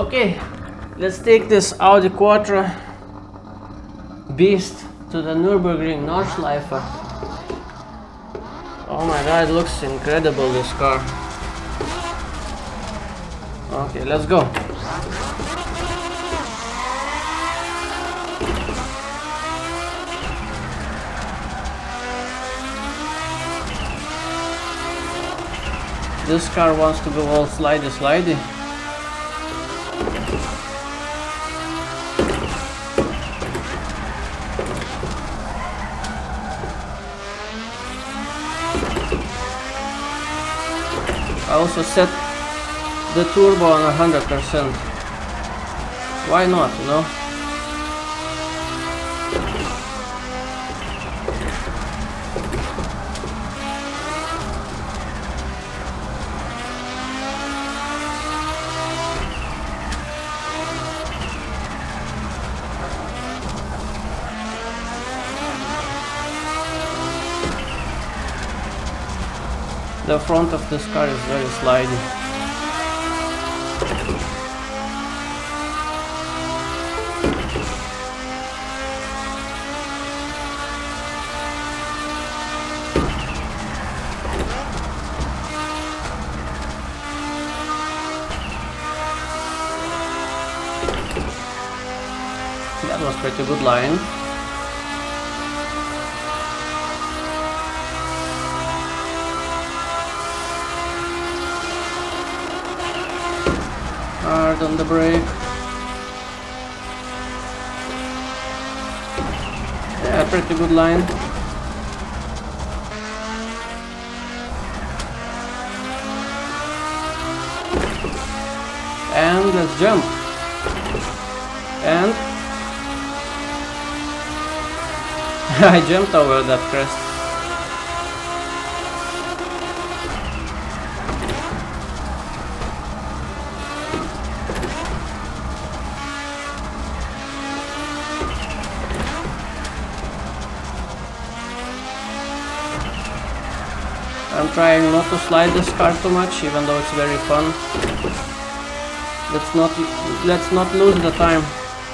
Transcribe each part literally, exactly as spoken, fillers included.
Okay, let's take this Audi Quattro beast to the Nürburgring Nordschleife. Oh my god, it looks incredible, this car. Okay, let's go. This car wants to go all slidey slidey. I also set the turbo on one hundred percent. Why not, you know? The front of this car is very slidey. That was pretty good line. Hard on the brake. Yeah, pretty good line. And let's jump. And I jumped over that crest. I'm trying not to slide this car too much, even though it's very fun. Let's not let's not lose the time.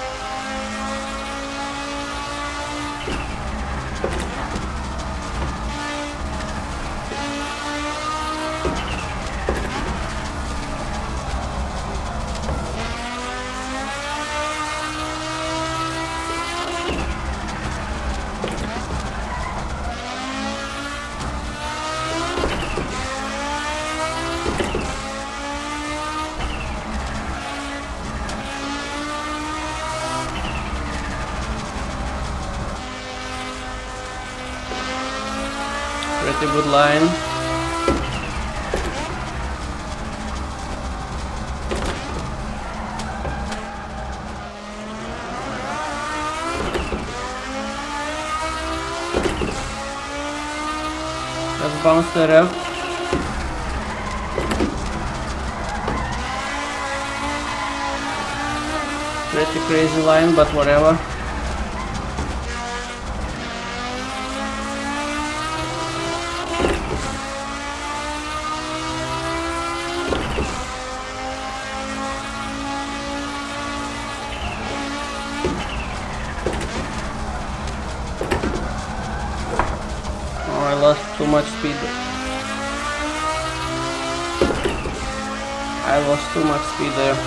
Pretty good line. Let's bounce the rev. Pretty crazy line, but whatever. I lost too much speed. I lost too much speed there.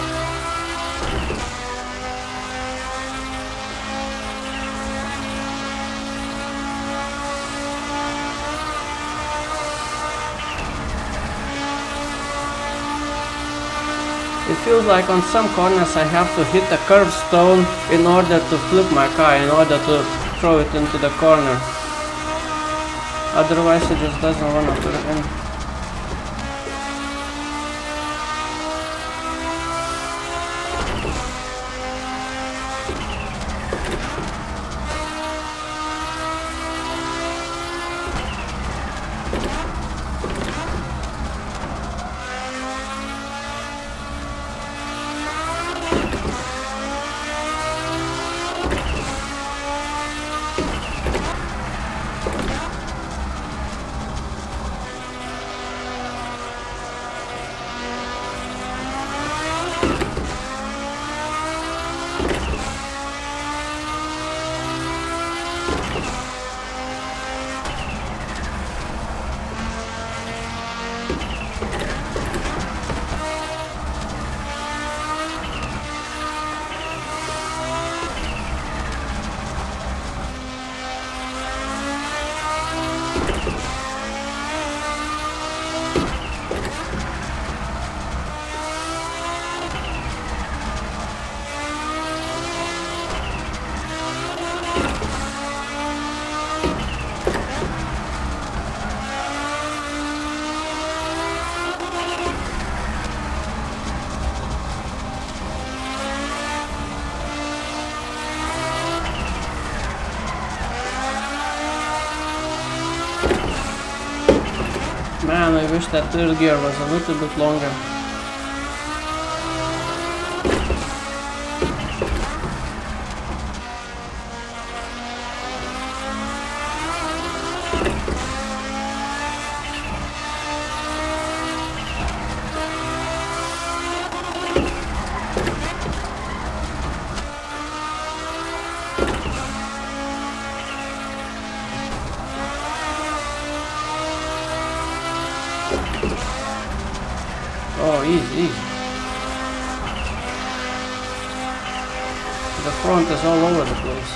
It feels like on some corners I have to hit a curved stone in order to flip my car, in order to throw it into the corner. Otherwise it just doesn't want to turn in. Man, I wish that third gear was a little bit longer. Oh, easy, easy. The front is all over the place.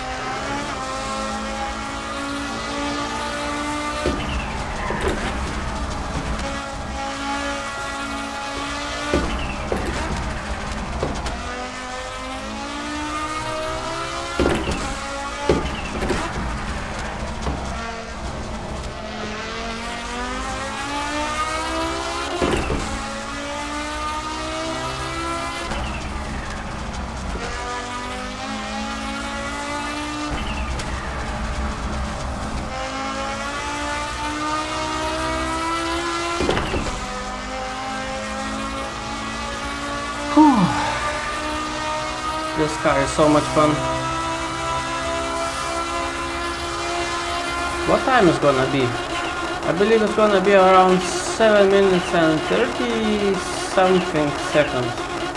This car is so much fun. What time is gonna be? I believe it's gonna be around seven minutes and thirty something seconds.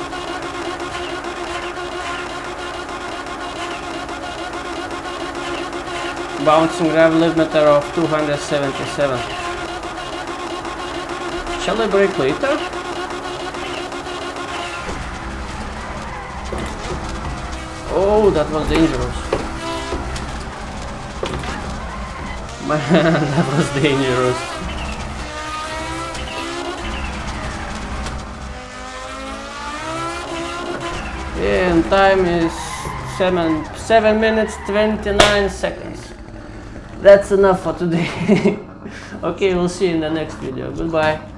Bouncing rev limiter of two hundred seventy-seven. Shall I brake later? Oh, that was dangerous. Man, that was dangerous. And time is seven, seven minutes twenty-nine seconds. That's enough for today. Okay, we'll see you in the next video. Goodbye.